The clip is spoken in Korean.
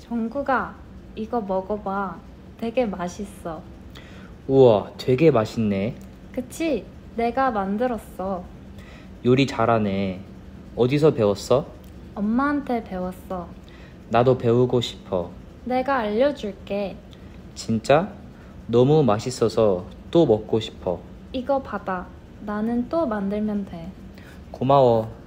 정국아, 이거 먹어봐. 되게 맛있어. 우와, 되게 맛있네. 그치? 내가 만들었어. 요리 잘하네. 어디서 배웠어? 엄마한테 배웠어. 나도 배우고 싶어. 내가 알려줄게. 진짜? 너무 맛있어서 또 먹고 싶어. 이거 받아. 나는 또 만들면 돼. 고마워.